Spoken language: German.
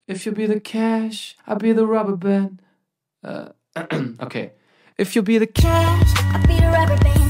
If you be the cash, I'll be the rubber band. Okay. If you be the cash, I'll be the rubber band.